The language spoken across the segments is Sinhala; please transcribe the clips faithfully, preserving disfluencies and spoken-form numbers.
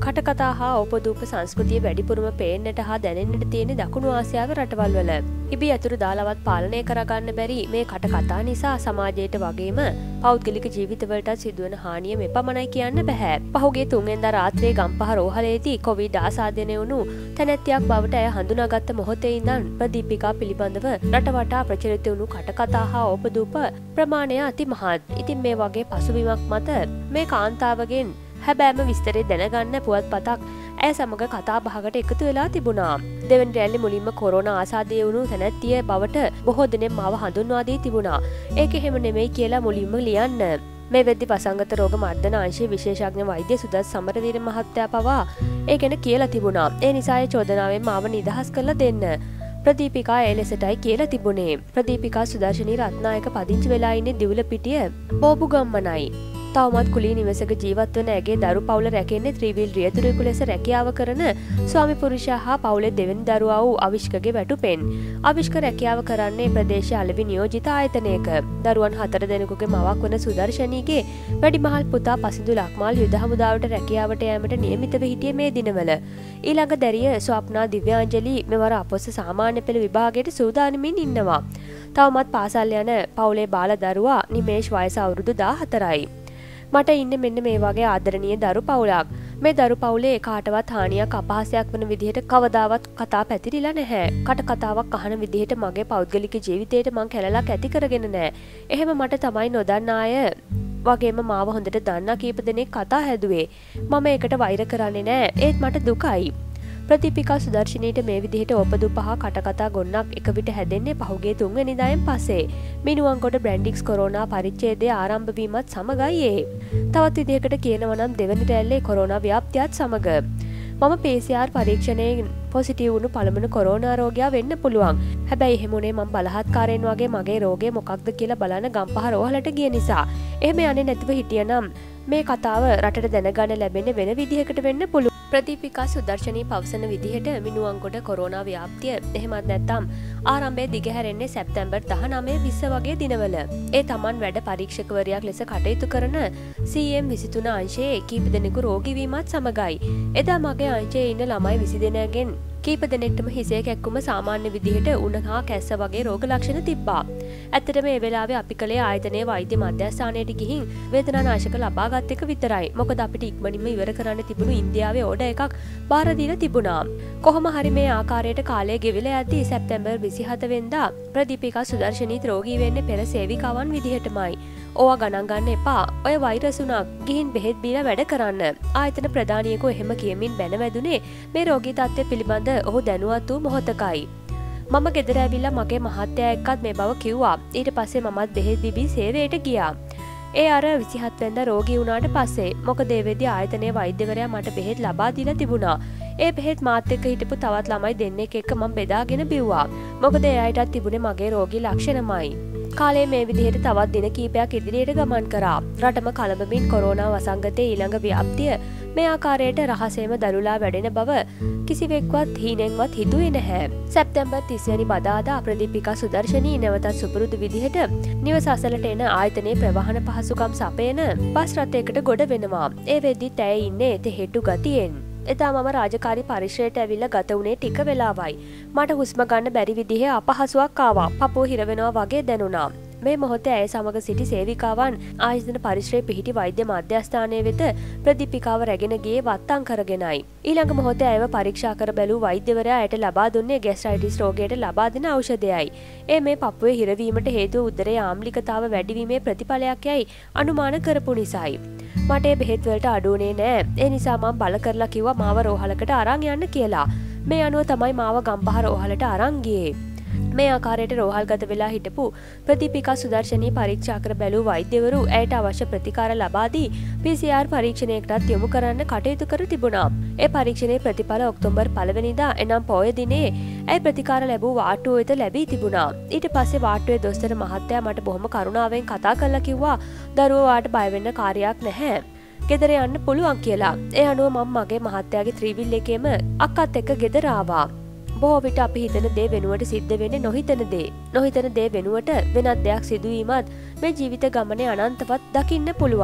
කටකතා හා ඕපදූප සංස්කෘතිය වැඩිපුරම පේන්නට හා දැනෙන්නට තියෙන දකුණු ආසියාවේ රටවල් වල. ඉබි අතුරු දාලවත් පාලනය කරගන්න බැරි මේ කටකතා නිසා සමාජයට වගේම පෞද්ගලික ජීවිතවලටත් සිදුවන හානිය මෙපමණයි කියන්න බෑ. පහුගිය තුන්වෙනිදා රාත්‍රියේ ගම්පහ රෝහලේදී කොවිඩ් ආසාදනය වුණු තැනැත්තියක් බවට ඇය හඳුනාගත්ත මොහොතේ ඉඳන් ප්‍රදීපිකා පිළිබඳව රට වටා ප්‍රචලිත වුණු කටකතා හා ඕපදූප ප්‍රමාණය අති මහත්. ඉතින් මේ වගේ පසුබිමක් මත මේ කාන්තාවගෙන් හැබෑම විස්තරේ දැනගන්න පුවත්පතක් ඇය සමග කතා බහකට එකතු වෙලා තිබුණා. දෙවැනි රැල්ලේ මුලින්ම කොරෝනා ආසාදය වුණු තැනැත්තිය බවට බොහෝ දෙනෙක් මාව හඳුන්වා දී තිබුණා. ඒක එහෙම නෙමෙයි කියලා මුලින්ම ලියන්න. මේ වෙද්දි වසංගත රෝග මර්ධන අංශයේ විශේෂඥ වෛද්‍ය සුදත් සමරවීර මහත්තයා පවා ඒ ගැන කියලා තිබුණා. ඒ නිසා ඒ චෝදනාවෙන් මාව නිදහස් කරලා දෙන්න. ප්‍රදීපිකා ඒ ලෙසටයි කියලා තිබුණේ. ප්‍රදීපිකා සුදර්ශනී රත්නායක පදිංචි වෙලා ඉන්නේ දිවුලපිටිය බෝබුගම්මනයි. තවමත් කුලී නිවසක ජීවත් වන ඇගේ දරු පවුල රැකෙන්නේ ත්‍රිවිල් රියතුරෙකු ලෙස රැකියාව කරන ස්වාමි පුරුෂයා හා පවුලේ දෙවෙනි දරුවා වූ අවිෂ්කගේ වැටුපෙන්. අවිෂ්ක රැකියාව කරන්නේ ප්‍රදේශීය අලෙවි නියෝජිත ආයතනයක. දරුවන් හතර දෙනෙකුගේ මවක් වන සුදර්ශනීගේ වැඩිමහල් පුතා පසිඳු ලක්මාල් යුද හමුදාවට රැකියාවට යෑමට නියමිතව හිටියේ මේ දිනවල. ඊළඟ දැරිය ස්වප්නා දිව්‍යාංජලි මෙවර අපොස්ස සාමාන්‍ය පෙළ විභාගයට සූදානමින් ඉන්නවා. තවමත් පාසල් යන පවුලේ බාල දරුවා නිමේෂ් වයස අවුරුදු දාහතරයි. මට ඉන්න මෙන්න මේ වගේ ආදරණීය දරු පවුලක්. මේ දරු පවුලේ කාටවත් හානියක් අපහාසයක් වන විදිහට කවදාවත් කතා පැතිරිලා නැහැ. කට කතාවක් අහන විදිහට මගේ පෞද්ගලික ජීවිතේට මං කැලලක් ඇති කරගෙන නැහැ. එහෙම මට තමයි නොදන්නා අය වගේම මාව හොඳට දන්නා කීප දෙනෙක් කතා හැදුවේ. මම ඒකට වෛර කරන්නේ නැහැ. ඒත් මට දුකයි. ප්‍රදීපිකා සුදර්ශනීට මේ විදිහට ඕපදූප හා කටකතා ගොන්නක් එක විට හැදෙන්නේ පහුගිය තුන්වෙනිදායෙන් පස්සේ. මිනුවන්ගොඩ බ්‍රැන්ඩික්ස් කොරෝනා පරිච්ඡේදය ආරම්භ වීමත් සමගයි ඒ. තවත් විදිහකට කියනවා නම් දෙවැනි රැල්ලේ කොරෝනා ව්‍යාප්තියත් සමග. මම පී සී ආර් පරීක්ෂණයෙන් පොසිටිව් වුණු පළමුණු කොරෝනා රෝගියා වෙන්න පුළුවන්. හැබැයි එහෙම උනේ මම බලහත්කාරයෙන් වගේ මගේ රෝගය මොකක්ද කියලා බලන්න ගම්පහ රෝහලට ගිය නිසා. එහෙම යන්නේ නැතිව හිටියනම් මේ කතාව රටට දැනගන්න ලැබෙන්නේ වෙන විදිහකට වෙන්න පුළුවන්. ප්‍රදීපිකා සුදර්ශනී පවසන විදිහට මිනුවන්ගොඩ කොරෝනා ව්‍යාප්තිය එහෙමත් නැත්නම් ආරම්භයේ දිගහැරෙන්නේ සැප්තැම්බර් දහනවය විස්ස වගේ දිනවල. ඒ තමන් වැඩ පරීක්ෂකවරයක් ලෙස කටයුතු කරන සී එම් විසිතුන අංශයේ කීප දෙනෙකු රෝගී වීමත් සමගයි. එදා මගේ අංශයේ ඉන්න ළමයි විසි දෙනෙක්ගෙන් කීප දෙනෙක්ටම හිසේ කැක්කුම සාමාන්‍ය විදිහට උණ හා කැස්ස වගේ රෝග ලක්ෂණ තිබ්බා. ඇත්තටම මේ වෙලාවේ අපි කලේ ආයතනයේ වෛද්‍ය මධ්‍යස්ථානයට ගිහින් වේදනානාශක ලබා ගත් එක විතරයි. මොකද අපිට ඉක්මනින්ම ඉවර කරන්න තිබුණු ඉන්දියාවේ ඕඩර් එකක් බාර දීලා තිබුණා. කොහොම හරි මේ ආකාරයට කාලය ගෙවිලා යද්දී සැප්තැම්බර් විසිහත වෙනිදා ප්‍රදීපිකා සුදර්ශනීත් රෝගී වෙන්නේ පෙර සේවිකාවන් විදිහටමයි. ඕවා ගණන් ගන්න එපා. ඔය වෛරස් උනක් ගිහින් බෙහෙත් බීලා වැඩ කරන්න. ආයතන ප්‍රධානියෙකු එහෙම කියමින් බැන වැදුනේ මේ රෝගී තත්ත්වය පිළිබඳ ඔහු දැනුවත් වූ මොහොතකයි. මම ගෙදර ඇවිල්ලා මගේ මහත්තයා එක්කත් මේ බව කිව්වා. ඊට පස්සේ මමත් බෙහෙත් බිබී සේවයට ගියා. ඒ අර විසිහත් වෙනිදා රෝගී වුණාට පස්සේ මොකද ඒ වෙද්දී ආයතනයේ වෛද්‍යවරයා මට බෙහෙත් ලබා දීලා තිබුණා. ඒ බෙහෙත් මාත් එක්ක හිටපු තවත් ළමයි දෙන්නෙක් එක්ක මම බෙදාගෙන බිව්වා. මොකද ඒ අයටත් තිබුණේ මගේ රෝගී ලක්ෂණමයි. කාලේ මේ විදිහට තවත් දින කීපයක් ඉදිරියට ගමන් කරා. රටම කලබමින් කොරෝනා වසංගතයේ ඊළඟ ව්‍යාප්තිය මේ ආකාරයට රහසේම දරුලා වැඩෙන බව කිසිවෙක්වත් හීනෙන්වත් හිතුවේ නැහැ. සැප්තැම්බර් තිස් වෙනි බදාදා ප්‍රදීපිකා සුදර්ශනී නැවතත් සුපුරුදු විදිහට නිවස අසලට එන ආයතනයේ ප්‍රවාහන පහසුකම් සපයන බස් රථයකට ගොඩ වෙනවා. ඒ වෙද්දිත් ඇය ඉන්නේ තෙහෙට්ටු ගතියෙන්. එදා මම රාජකාරී පරිශ්‍රයට ඇවිල්ලා ගත වුණේ ටික වෙලාවයි. මට හුස්ම ගන්න බැරි විදිහේ අපහසුයක් ආවා. පපුව හිර වෙනවා වගේ දැනුණා. මේ මොහොතේ ඇය සමග සිටි සේවිකාවන් ආයතන පරිශ්‍රයේ පිහිටි වෛද්‍ය මධ්‍යස්ථානයේ වෙත ප්‍රදීපිකාව රැගෙන ගියේ වත්තම් කරගෙනයි. ඊළඟ මොහොතේ ඇයව පරීක්ෂා කර බැලූ වෛද්‍යවරයා ඇයට ලබා දුන්නේ ગેස්ට්‍රයිටිස් රෝගයට ලබා දෙන ඖෂධයයි. ඒ මේ පපුවේ හිරවීමට හේතුව උදරයේ ආම්ලිකතාව වැඩිවීමේ ප්‍රතිඵලයක් යයි අනුමාන කරපු නිසායි. මට ඒ බෙහෙත් වලට අඩුුනේ නෑ. ඒ නිසා මම බල කරලා කිව්වා මාව රෝහලකට අරන් යන්න කියලා. මේ අනුව තමයි මාව ගම්පහ රෝහලට අරන් ගියේ. මේ ආකාරයට රෝහල්ගත වෙලා හිටපු ප්‍රදීපිකා සුදර්ශනී පරීක්ෂා කර බැලූ වෛද්‍යවරු ඇයට අවශ්‍ය ප්‍රතිකාර ලබා දී පී සී ආර් පරීක්ෂණයකටත් යොමු කරන්න කටයුතු කර තිබුණා. ඒ පරීක්ෂණයේ ප්‍රතිඵල ඔක්තෝබර් පළවෙනිදා එනම් පොය දිනේ ඇය ප්‍රතිකාර ලැබූ වාට්ටුව වෙත ලැබී තිබුණා. ඊට පස්සේ වාට්ටුවේ දොස්තර මහත්තයා මට බොහොම කරුණාවෙන් කතා කරලා කිව්වා දරුවෝ වාට බය වෙන්න කාර්යයක් නැහැ. ගෙදර යන්න පුළුවන් කියලා. ඒ අනුව මම මගේ මහත්තයාගේ ත්‍රිවිල් එකේම අක්කත් එක්ක ගෙදර ආවා. බොහෝ විට අපි හිතන දේ වෙනුවට සිද්ධ වෙන්නේ නොහිතන දේ. නොහිතන දේ වෙනුවට වෙනත් දෙයක් සිදුවීමත් මේ ජීවිත ගමනේ අනන්තවත් දකින්න පුළුවන්.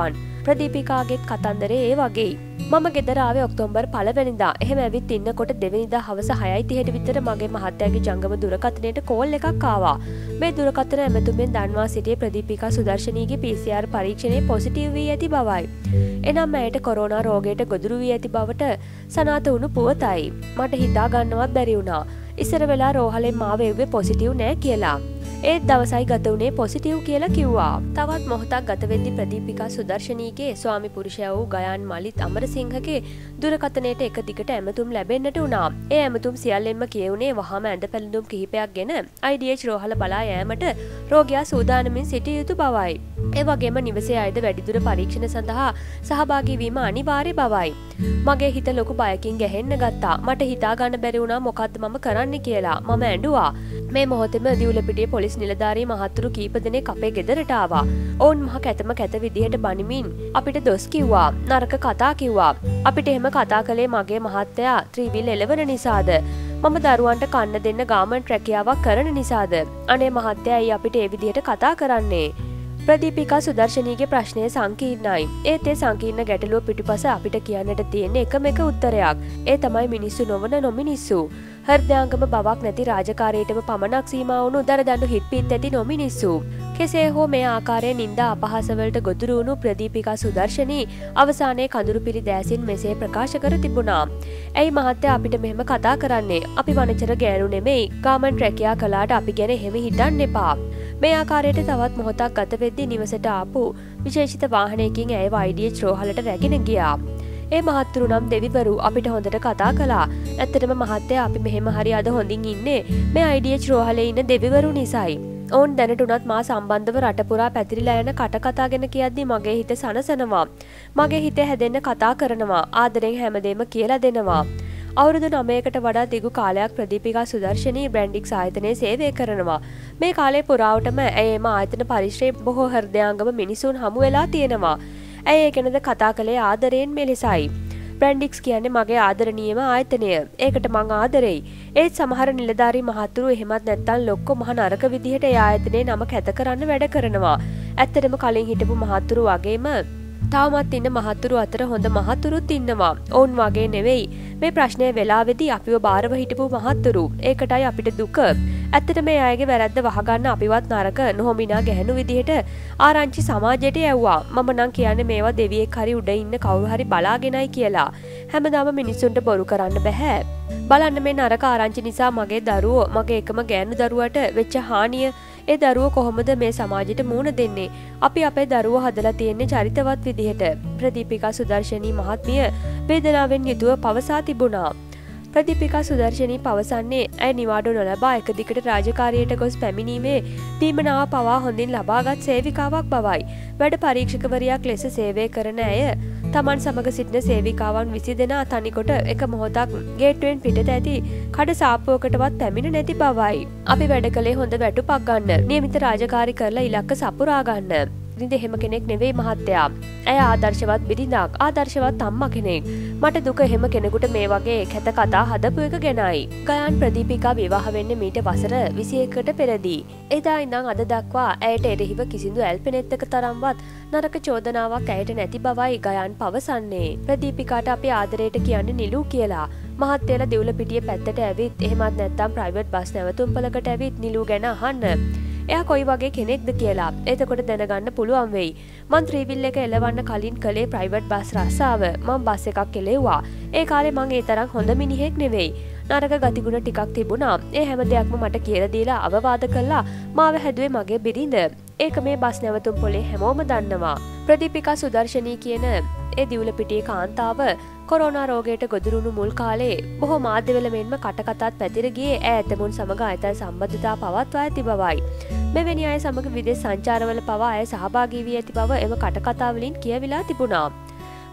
ප්‍රදීපිකාගේත් කතන්දරේ ඒ වගේ. මම ගෙදර ආවේ ඔක්තෝබර් පළවෙනිදා. එහෙම ඇවිත් ඉන්නකොට දෙවෙනිදා හවස හයයි තිහට විතර මගේ මහත්තයාගේ ජංගම දුරකථනයට කෝල් එකක් ආවා. මේ දුරකථන ඇමතුමෙන් දන්වා සිටියේ ප්‍රදීපිකා සුදර්ශනීගේ පී සී ආර් පරීක්ෂණයේ පොසිටිව් වී ඇති බවයි. එනම් ඇයට කොරෝනා රෝගයට ගොදුරු වී ඇති බවට සනාථ වුණු පුවතයි. මට හිතා ගන්නවත් බැරි වුණා. ඉස්සර වෙලා රෝහලෙන් මාව එව්වේ පොසිටිව් නෑ කියලා. ඒත් දවසයි ගත වුණේ පොසිටිව් කියලා කිව්වා. තවත් මොහොතක් ගත වෙද්දී ප්‍රදීපිකා සුදර්ශනීගේ ස්වාමි පුරුෂයා වූ ගයාන් මලිත් අමරසිංහගේ දුරකථනයට එක දිගට ඇමතුම් ලැබෙන්නට වුණා. ඒ ඇමතුම් සියල්ලෙන්ම කියවුණේ වහාම ඇඳ පැළඳුම් කිහිපයක් ගෙන ආයි ඩී එච් රෝහල බලා යෑමට රෝගියා සූදානමින් සිටිය යුතු බවයි. ඒ වගේම නිවසේ අයද වැඩිදුර පරීක්ෂණ සඳහා සහභාගී වීම අනිවාර්ය බවයි. මගේ හිත ලොකු බයකින් ගැහෙන්න ගත්තා. මට හිතා ගන්න බැරි වුණා මොකද්ද මම කරන්න කියලා. මම ඇඬුවා. මේ මොහොතේම දිවුලපිටියේ පොලිස් නිලධාරී මහතුරු කීප දෙනෙක් අපේ ගෙදරට ආවා. ඔවුන් මහ කැතම කැත විදිහට බනිමින් අපිට දොස් කිව්වා. නරක කතා කිව්වා. අපිට එහෙම කතා කළේ මගේ මහත්තයා ත්‍රිවිල් එළවන නිසාද? මම දරුවන්ට කන්න දෙන්න ගාමන්ට් රැකියාවක් කරන නිසාද? අනේ මහත්තයා ඇයි අපිට ඒ විදිහට කතා කරන්නේ? ප්‍රදීපිකා සුදර්ශනීගේ ප්‍රශ්නය සංකීර්ණයි. ඒත් ඒ සංකීර්ණ ගැටලුව පිටිපස අපිට කියන්නට තියෙන එකම එක උත්තරයක්. ඒ තමයි මිනිස්සු නොවන නොමිනිස්සු. හෘදයාංගම බවක් නැති රාජකාරියටම පමණක් සීමා වුණු දරදඬු හිට්පිත් ඇති නොමිනිස්සු. කෙසේ හෝ මේ ආකාරයෙන් නින්දා අපහාසවලට ගොදුරු වුණු ප්‍රදීපිකා සුදර්ශනී අවසානයේ කඳුරු පිරි දෑසින් මෙසේ ප්‍රකාශ කර තිබුණා. ඇයි මහත්තයා අපිට මෙහෙම කතා කරන්නේ? අපි වනචර ගෑනු නෙමෙයි. ගාමන්ට් රැකියා කළාට අපි ගැන එහෙම හිතන්න එපා. මේ ආකාරයට තවත් මොහොතක් ගත වෙද්දී නිවසට ආපු විශේෂිත වාහනයකින් ඇයව ආයි ඩී එච් රෝහලට රැගෙන ගියා. ඒ මහත්තුරු නම් දෙවිවරු අපිට හොඳට කතා කළා. ඇත්තටම මහත්තයා අපි මෙහෙම හරි අද හොඳින් ඉන්නේ මේ ආයි ඩී එච් රෝහලේ ඉන්න දෙවිවරු නිසායි. ඔවුන් දැනට උනත් මා සම්බන්ධව රට පුරා පැතිරිලා යන කට කතාගෙන කියද්දි මගේ හිත සනසනවා. මගේ හිතේ හැදෙන්න කතා කරනවා. ආදරෙන් හැමදේම කියලා දෙනවා. අවුරුදු නවයකට වඩා දිගු කාලයක් ප්‍රදීපිකා සුදර්ශනී බ්‍රැන්ඩික්ස් ආයතනයේ සේවය කරනවා. මේ කාලේ පුරාවටම ඇය එම ආයතන පරිශ්‍රයේ බොහෝ හෘදයාංගම මිනිසුන් හමු වෙලා තියෙනවා. ඇය ඒ ගැනද කතා කළේ ආදරයෙන් මෙලෙසයි. බ්‍රැන්ඩික්ස් කියන්නේ මගේ ආදරණීයම ආයතනය. ඒකට මං ආදරෙයි. ඒත් සමහර නිලධාරී මහතුරු එහෙමත් නැත්තම් ලොක්කො මහ නරක විදිහට ඒ ආයතනයේ නම කැත කරන්න වැඩ කරනවා. ඇත්තටම කලින් හිටපු මහතුරු වගේම තාමත් ඉන්න මහතුරු අතර හොඳ මහතුරුත් ඉන්නවා. ඔවුන් වගේ නෙවෙයි. මේ ප්‍රශ්නය වෙලාවේදී අපිව බාරව හිටපු මහතුරු. ඒකටයි අපිට දුක. ඇත්තට මේ අයගේ වැරද්ද වහගන්න අපිවත් නරක නොහොමිනා ගැහණු විදිහට ආරංචි සමාජයට යවුවා. මම නම් කියන්නේ මේවා දෙවියෙක් හරි උඩ ඉන්න කවුරු හරි බලාගෙනයි කියලා. හැමදාම මිනිස්සුන්ට බොරු කරන්න බෑ. බලන්න මේ නරක ආරංචි නිසා මගේ දරුවෝ මගේ එකම ගෑනු දරුවට වෙච්ච හානිය ඒ දරුවෝ කොහොමද මේ සමාජයට මුහුණ දෙන්නේ? අපි අපේ දරුවෝ හදලා තියෙන්නේ චරිතවත් විදිහට. ප්‍රදීපිකා සුදර්ශනී මහත්මිය වේදනාවෙන් යුතුව පවසා තිබුණා. ප්‍රදීපිකා සුදර්ශනී පවසන්නේ ඇය නිවාඩු නොලබා එක දිගට රාජකාරියට ගොස් පැමිණීමේ දීමනාව පවා හොඳින් ලබාගත් සේවිකාවක් බවයි. වැඩ පරීක්ෂකවරියක් ලෙස සේවය කරන ඇය තමන් සමග සිටින සේවිකාවන් විසි දෙනා තනිකොට එක මොහොතක් ගේට්ටුවෙන් පිටත ඇති කඩ සාප්පුවකටවත් පැමිණ නැති බවයි. අපි වැඩ කළේ හොඳ වැටුපක් ගන්න. නියමිත රාජකාරි කරලා ඉලක්ක සපුරා ගන්න. ඉතින් එහෙම කෙනෙක් නෙවෙයි මහත්තයා. ඇය ආදර්ශවත් බිරිඳක්, ආදර්ශවත් අම්මා කෙනෙක්. මට දුක එහෙම කෙනෙකුට මේ වගේ කැත කතා හදපු එක ගැනයි. ගයාන් ප්‍රදීපිකා විවාහ වෙන්නේ මීට වසර විසි එකකට පෙරදී. එදා ඉඳන් අද දක්වා ඇයට එරෙහිව කිසිදු ඇල්පෙනෙත්තක තරම්වත් නරක චෝදනාවක් ඇයට නැති බවයි ගයාන් පවසන්නේ. ප්‍රදීපිකාට අපි ආදරයට කියන්නේ නිලු කියලා. මහත්තයලා දිවුලපිටියේ පැත්තට ඇවිත් එහෙමත් නැත්නම් ප්‍රයිවට් බස් නැවතුම්පලකට ඇවිත් නිලු ගැන අහන්න. එයා කොයි වගේ කෙනෙක්ද කියලා. එතකොට දැනගන්න පුළුවන් වෙයි. මං ත්‍රිවිල් එක එලවන්න කලින් කළේ ප්‍රයිවට් බස් රස්සාව. මං බස් එකක් එලෙව්වා. ඒ කාලේ මං ඒ තරම් හොඳ මිනිහෙක් නෙවෙයි. නරක ගතිගුණ ටිකක් තිබුණා. ඒ හැම දෙයක්ම මට කියලා දීලා අවවාද කළා. මාව හැදුවේ මගේ බිරිඳ. ඒක මේ බස් නැවතුම් පොලේ හැමෝම දන්නවා. ප්‍රදීපිකා සුදර්ශනී කියන ඒ දිවුලපිටියේ කාන්තාව කොරෝනා රෝගයට ගොදුරුණු මුල් කාලේ බොහෝ මාධ්‍යවල මෙන්ම කටකතාත් පැතිර ගියේ ඈ ඇතමුන් සමග අයතල් සම්බන්ධතා පවත්වා ඇති බවයි. මෙවැනි අය සමග විදේශ සංචාරවල පවා ඇය සහභාගී වී ඇති බව එම කටකතා වලින් කියවිලා තිබුණා.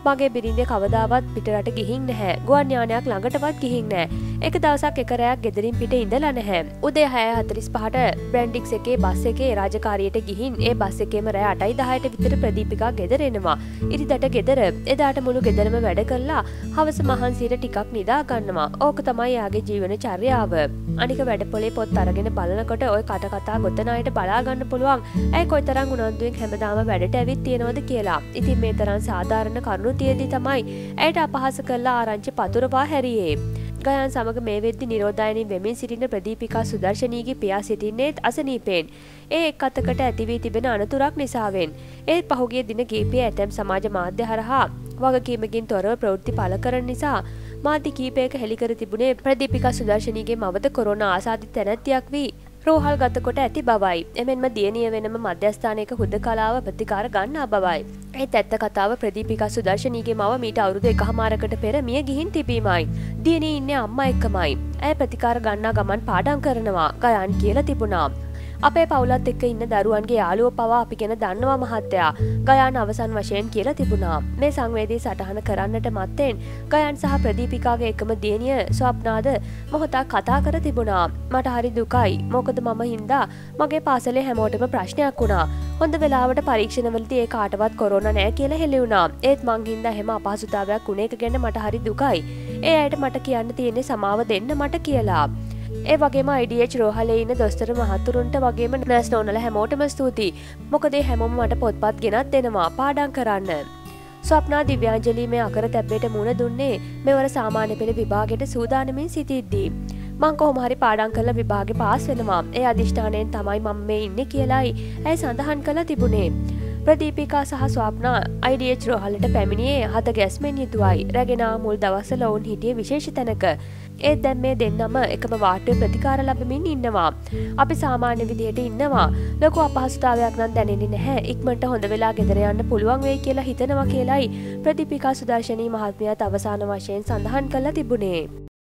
මගේ බිරිඳ කවදාවත් පිටරට ගිහින් නැහැ. ගුවන් යානයක් ළඟටවත් ගිහින් නැහැ. එක දවසක් එක රැයක් ගෙදරින් පිට ඉඳලා නැහැ. උදේ හය හතළිස් පහට බ්‍රැන්ඩික්ස් එකේ බස් එකේ රාජකාරියට ගිහින් ඒ බස් එකේම රෑ අටයි දහයට විතර ප්‍රදීපිකා ගෙදර එනවා. ඉරිදට ගෙදර එදාට මුළු ගෙදරම වැඩ කළා හවස මහන්සියට ටිකක් නිදා ගන්නවා. ඕක තමයි යාගේ ජීවන චර්යාව. අනික වැඩපොලේ පොත් අරගෙන බලනකොට ඔය කට කතා ගොතන අයට බලා ගන්න පුළුවන් ඇයි කොයිතරම් උනන්දුවෙන් හැමදාම වැඩට ඇවිත් තියෙනවද කියලා. ඉතින් මේ තරම් සාධාරණ කරුණු තියෙද්දි තමයි ඇයට අපහාස කළා ආරංචි පතුරවා හැරියේ. ගයන් සමග මේ වෙද්දි නිරෝධායනින් වෙමින් සිටින ප්‍රදීපිකා සුදර්ශනීගේ පියා සිටින්නේත් අසනීපෙන්. ඒ එක් අතකට ඇති වී තිබෙන අනතුරක් නිසාවෙන්. ඒත් පහුගිය දින කීපයේ ඇතැම් සමාජ මාධ්‍ය හරහා වගකීමකින් තොරව ප්‍රවෘත්ති පළ කරන නිසා මාධ්‍ය කීපයක හෙළිකර තිබුණේ ප්‍රදීපිකා සුදර්ශනීගේ මවද කොරෝනා ආසාදිත තැනැත්තියක් වී රෝහල් ගත කොට ඇති බවයි. එමෙන්ම දියණිය වෙනම මධ්‍යස්ථානයක හුදකලාව ප්‍රතිකාර ගන්නා බවයි. ඒත් ඇත්ත කතාව ප්‍රදීපිකා සුදර්ශනීගේ මව මීට අවුරුදු එකහමාරකට පෙර මිය ගිහින් තිබීමයි. දියණිය ඉන්නේ අම්මා එක්කමයි. ඇය ප්‍රතිකාර ගන්නා ගමන් පාඩම් කරනවා. ගයන් කියලා තිබුණා. අපේ පවුලත් එක්ක ඉන්න දරුවන්ගේ යාළුවෝ පවා අපි ගැන දන්නවා මහත්තයා. ගයාන් අවසන් වශයෙන් කියලා තිබුණා. මේ සංවේදී සටහන කරන්නට මත්තෙන් ගයන් සහ ප්‍රදීපිකාගේ එකම දියණිය ස්වප්නාද මොහොතක් කතා කර තිබුණා. මට හරි දුකයි. මොකද මම හින්දා මගේ පාසලේ හැමෝටම ප්‍රශ්නයක් වුණා. හොඳ වෙලාවට පරීක්ෂණවලදී ඒ කාටවත් කොරෝනා නැහැ කියලා හෙළි වුණා. ඒත් මං හින්දා හැම අපහසුතාවයක් වුණ එක ගැන මට හරි දුකයි. ඒ අයට මට කියන්න තියෙන්නේ සමාව දෙන්න මට කියලා. ඒ වගේම I D H රෝහලේ ඉන්න දොස්තර මහතුරුන්ට වගේම නර්ස් නෝනලා හැමෝටම ස්තුතියි. මොකද ඒ හැමෝම මට පොත්පත් ගෙනත් දෙනවා පාඩම් කරන්න. ස්වප්නා දිව්‍යාංජලි මේ අකර තැබ්බේට මුණ දුන්නේ මෙවර සාමාන්‍ය පෙළ විභාගයට සූදානමින් සිටිද්දී. මං කොහොම හරි පාඩම් කරලා විභාගේ පාස් වෙනවා. ඒ අදිෂ්ඨානයෙන් තමයි මම මේ ඉන්නේ කියලායි ඇය සඳහන් කළා තිබුණේ. ප්‍රදීපිකා සහ ස්වප්නා I D H රෝහලට පැමිණියේ හද ගැස්මෙන් යුතුවයි. රැගෙන මුල් දවස්වල ඔවුන් හිටියේ විශේෂ තැනක. ඒත් දැන් මේ දෙන්නම එකම වාට්ටුවේ ප්‍රතිකාර ලැබමින් ඉන්නවා. අපි සාමාන්‍ය විදියට ඉන්නවා. ලොකු අපහසුතාවයක් නම් දැනෙන්නේ නැහැ. ඉක්මනට හොඳ වෙලා ගෙදර යන්න පුළුවන් වෙයි කියලා හිතනවා කියලායි ප්‍රදීපිකා සුදර්ශනී මහත්මියත් අවසාන වශයෙන් සඳහන් කළා තිබුණේ.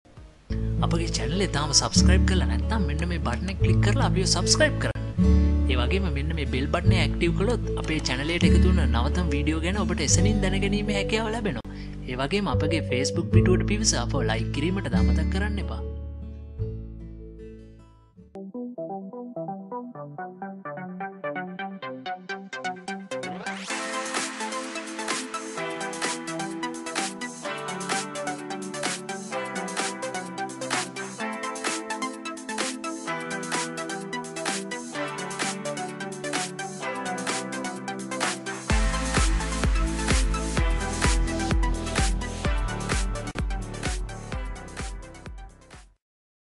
අපගේ channel එක තාම subscribe කරලා නැත්නම් මෙන්න මේ button එක click කරලා අපිව subscribe කරන්න. ඒ වගේම මෙන්න මේ bell button එක active කළොත් අපේ channel එකට එකතු වෙන නවතම වීඩියෝ ගැන ඔබට එසනින් දැනගැනීමේ හැකියාව ලැබෙනවා. ඒ වගේම අපගේ Facebook පිටුවට පිවිස අපව like කිරීමට අමතක කරන්න එපා.